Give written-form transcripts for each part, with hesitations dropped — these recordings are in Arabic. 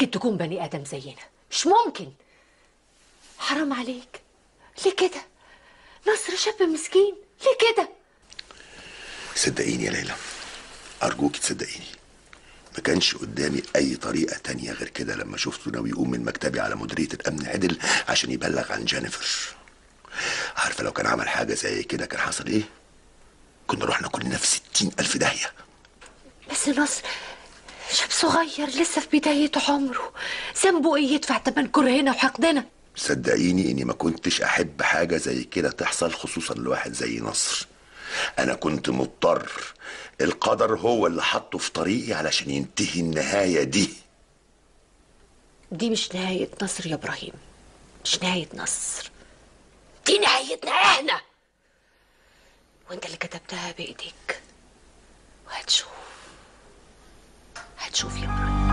ممكن تكون بني ادم زينا، مش ممكن. حرام عليك، ليه كده؟ نصر شاب مسكين، ليه كده؟ صدقيني يا ليلى، ارجوك تصدقيني، ما كانش قدامي اي طريقه تانية غير كده لما شفته ناوي يقوم من مكتبي على مديريه الامن عدل عشان يبلغ عن جينيفر. عارفه لو كان عمل حاجه زي كده كان حصل ايه؟ كنا رحنا كلنا في 60,000 داهيه. بس نصر شاب صغير لسه في بداية عمره، ذنبه ايه يدفع تمن كرهنا وحقدنا؟ صدقيني اني ما كنتش احب حاجه زي كده تحصل، خصوصا لواحد زي نصر. انا كنت مضطر، القدر هو اللي حطه في طريقي علشان ينتهي النهايه دي. دي مش نهاية نصر يا ابراهيم، مش نهاية نصر، دي نهايتنا احنا، وانت اللي كتبتها بايديك. وهتشوف، هتشوف يا ابراهيم.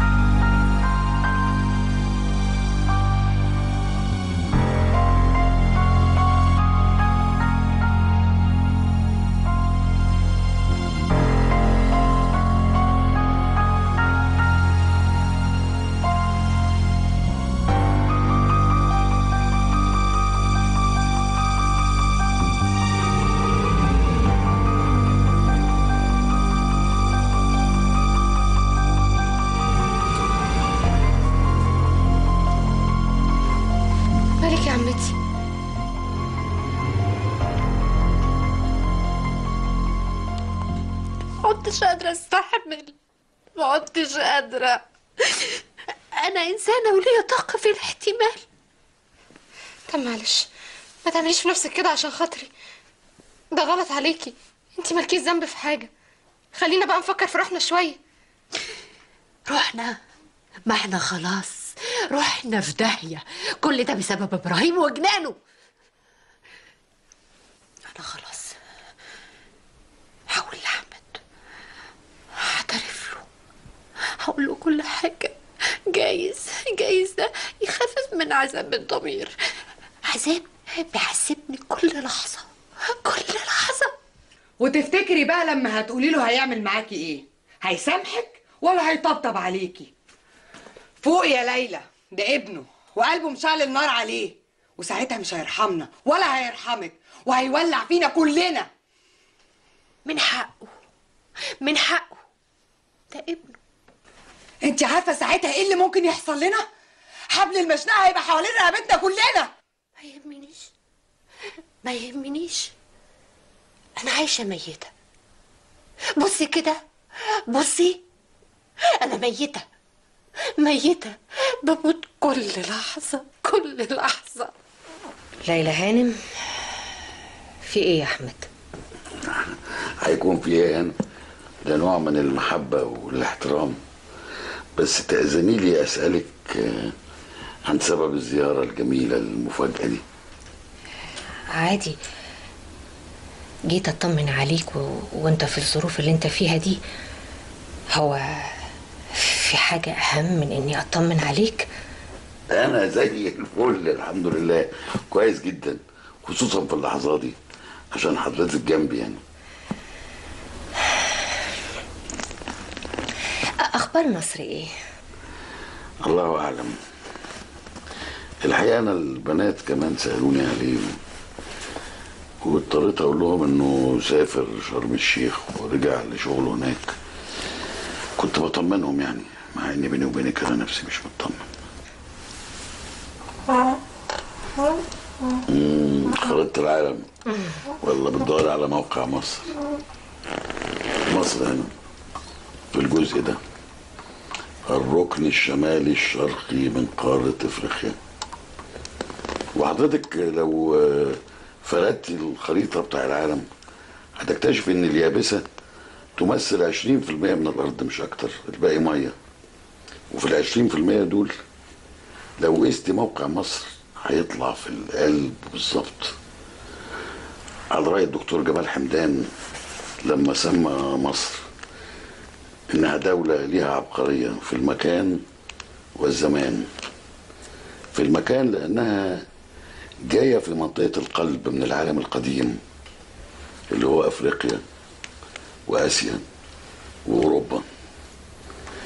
مالك يا عمتي؟ ما عدتش قادرة استحمل، ما عدتش قادرة. أنا إنسانة وليا طاقة في الاحتمال. طب معلش، ما تعمليش في نفسك كده عشان خاطري، ده غلط عليكي، انتي مالكيش ذنب في حاجة. خلينا بقى نفكر في روحنا شوية. رحنا؟ ما احنا خلاص رحنا في داهية، كل ده بسبب إبراهيم وجنانه. أنا خلاص هقول لأحمد، هعترف له، هقول له كل حاجة. جايز ده يخفف من عذاب الضمير، عذاب بيحسبني كل لحظة، كل لحظة. وتفتكري بقى لما هتقولي له هيعمل معاكي ايه؟ هيسامحك ولا هيطبطب عليكي؟ فوق يا ليلى، ده ابنه وقلبه مشعل النار عليه، وساعتها مش هيرحمنا ولا هيرحمك، وهيولع فينا كلنا. من حقه، من حقه، ده ابنه. انت عارفه ساعتها ايه اللي ممكن يحصل لنا؟ حبل المشنقه هيبقى حوالين رقبتنا كلنا. ما يهمنيش، ما يهمنيش، انا عايشه ميته. بصي كده، بصي، انا ميته، ميته، بموت كل لحظه، كل لحظه. ليلى هانم، في ايه يا احمد؟ هيكون في ايه هنا؟ ده نوع من المحبه والاحترام. بس تأذني لي اسالك عن سبب الزياره الجميله المفاجاه دي. عادي، جيت اطمن عليك وانت في الظروف اللي انت فيها دي. هو في حاجة اهم من اني اطمن عليك؟ انا زي الفل الحمد لله، كويس جدا، خصوصا في اللحظات دي عشان حضرتك جنبي يعني. اخبار نصر ايه؟ الله اعلم. الحقيقه انا البنات كمان سالوني عليه، واضطريت اقول لهم انه سافر شرم الشيخ ورجع لشغله هناك. كنت بطمنهم يعني، مع ان بيني وبينك انا نفسي مش مطمن. خريطة العالم ولا بتدور على موقع مصر؟ مصر هنا في الجزء ده، الركن الشمالي الشرقي من قارة افريقيا. وحضرتك لو فردتي الخريطة بتاع العالم هتكتشف ان اليابسة تمثل 20% من الارض مش اكتر، الباقي مية. وفي ال20% دول لو قست موقع مصر هيطلع في القلب بالظبط. على رأي الدكتور جمال حمدان لما سمى مصر انها دولة ليها عبقرية في المكان والزمان. في المكان لانها جاية في منطقة القلب من العالم القديم اللي هو افريقيا واسيا واوروبا. كان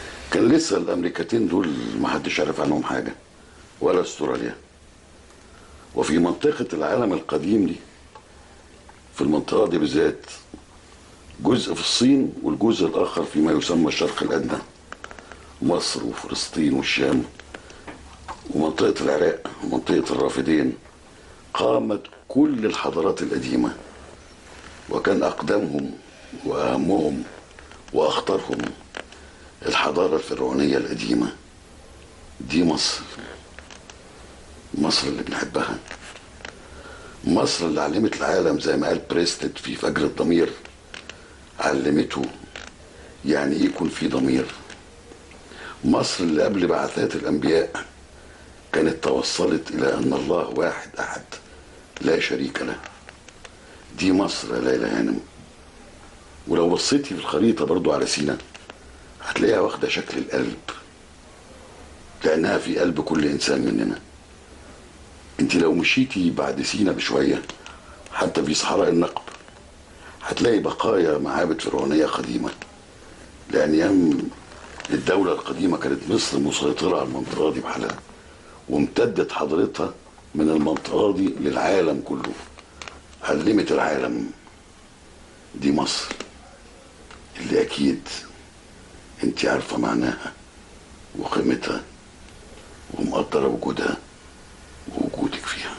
لسه الامريكتين دول محدش عارف عنهم حاجه، ولا استراليا. وفي منطقه العالم القديم دي، في المنطقه دي بالذات، جزء في الصين والجزء الاخر فيما يسمى الشرق الادنى، مصر وفلسطين والشام ومنطقه العراق ومنطقه الرافدين، قامت كل الحضارات القديمه، وكان اقدمهم واهمهم واخطرهم الحضاره الفرعونيه القديمه. دي مصر، مصر اللي بنحبها، مصر اللي علمت العالم زي ما قال بريستد في فجر الضمير، علمته يعني ايه يكون في ضمير. مصر اللي قبل بعثات الانبياء كانت توصلت الى ان الله واحد احد لا شريك له. دي مصر يا ليلى هانم. ولو بصيتي في الخريطه برضو على سينا هتلاقيها واخده شكل القلب، لانها في قلب كل انسان مننا. انت لو مشيتي بعد سينا بشويه حتى في صحراء النقب هتلاقي بقايا معابد فرعونيه قديمه، لان ايام الدوله القديمه كانت مصر مسيطره على المنطقه دي بحالها، وامتدت حضارتها من المنطقه دي للعالم كله، علمت العالم. دي مصر اللي اكيد انت عارفه معناها وقيمتها ومقدره وجودها ووجودك فيها.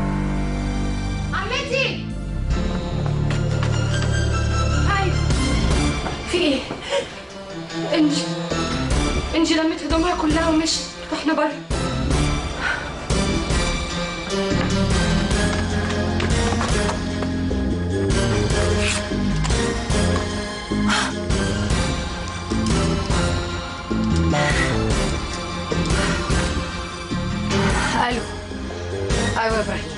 عمتي! هاي في ايه؟ انجي لمت هدومها كلها ومشت واحنا بره. الو. ايوه يا ابراهيم.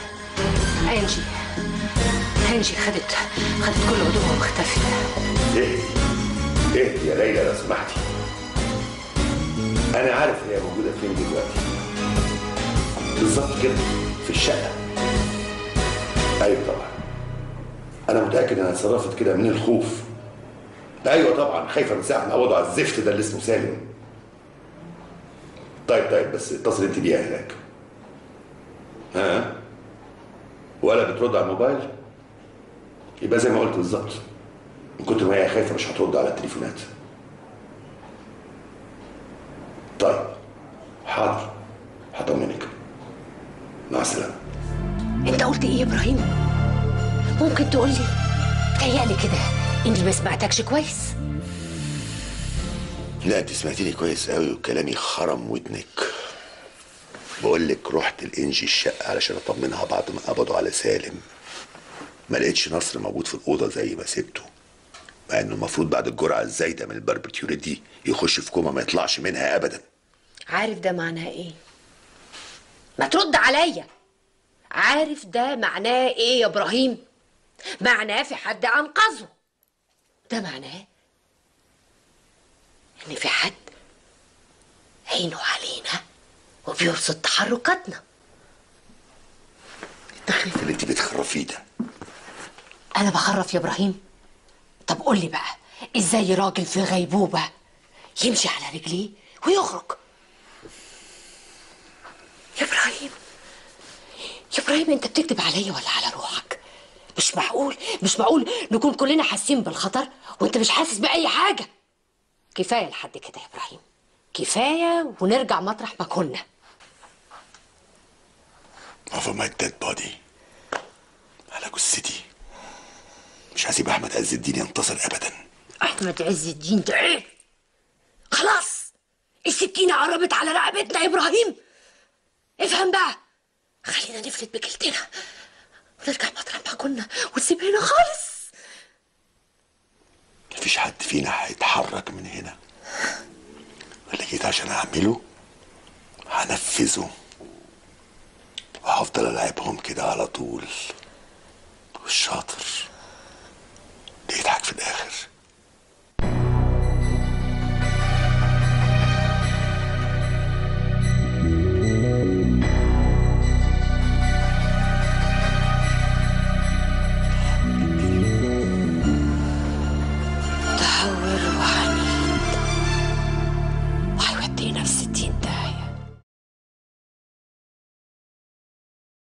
انجي خدت كل هدومها واختفت. ايه يا ليلى لو سمحتي، انا عارف هي موجوده فين دلوقتي بالظبط كده، في الشقه. ايوه طبعا، انا متاكد انها اتصرفت كده من الخوف. ايوه طبعا خايفه من ساعه ما قبضوا على الزفت ده اللي اسمه سالم. طيب بس اتصل انت بيها هناك. ها؟ ولا بترد على الموبايل؟ يبقى زي ما قلت بالظبط، من كتر ما هي خايفه مش هترد على التليفونات. طيب حاضر، هطمنك. مع السلامه. انت قلت ايه يا ابراهيم؟ ممكن تقول لي؟ تهيألي كده اني ما سمعتكش كويس. لا انت سمعتني كويس قوي وكلامي خرم ودنك. بقول لك رحت الانجي الشقه علشان اطمنها بعد ما قبضوا على سالم. ما لقيتش نصر موجود في الاوضه زي ما سبته، مع انه المفروض بعد الجرعه الزايده من الباربيتيوريت دي يخش في كوما ما يطلعش منها ابدا. عارف ده معناه ايه؟ ما ترد عليا. عارف ده معناه ايه يا ابراهيم؟ معناه في حد انقذه. ده معناه ان في حد عينه علينا وبيرصد تحركاتنا. التخريف اللي انت بتخرفيه ده. انا بخرف يا ابراهيم؟ طب قول لي بقى، ازاي راجل في غيبوبه يمشي على رجليه ويخرج؟ يا ابراهيم انت بتكذب عليا ولا على روحك؟ مش معقول نكون كلنا حاسين بالخطر وانت مش حاسس باي حاجه. كفايه لحد كده يا ابراهيم، كفايه ونرجع مطرح ما كنا. over my dead body، على جثتي. مش هسيب احمد عز الدين ينتصر ابدا. احمد عز الدين ده ايه؟ خلاص السكينه قربت على رقبتنا يا ابراهيم. افهم بقى، خلينا نفلت بكلتنا ونرجع مطرح ما كنا ونسيب هنا خالص. مفيش حد فينا هيتحرك من هنا. اللي جيت عشان اعمله هنفذه، وهفضل العبهم كده على طول. والشاطر اللي يضحك في الاخر.